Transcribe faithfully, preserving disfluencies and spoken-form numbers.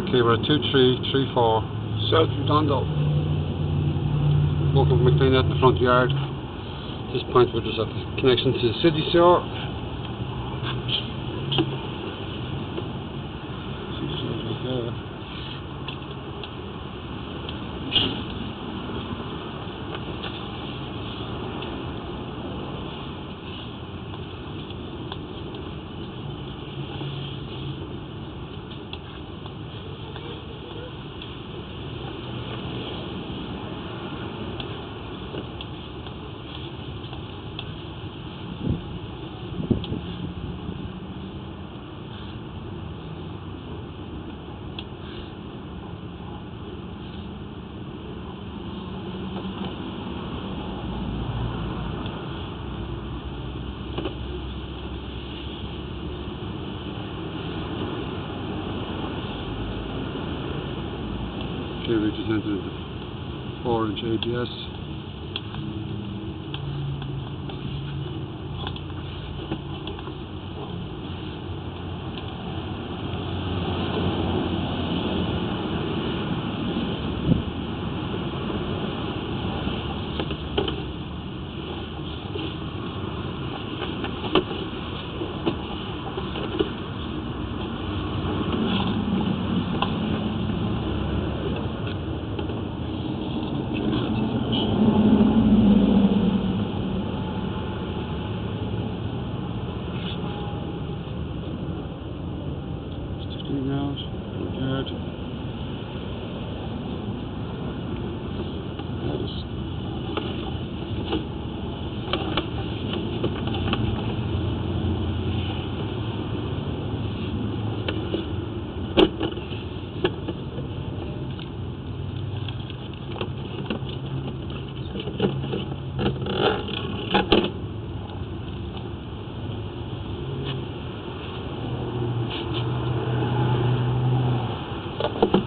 Okay, we're at two three three four. South Redondo. Walking from McLean out in the front yard. At this point we're just at the connection to the city sewer. Okay, we just entered the four inch A B S. Out, yard. That is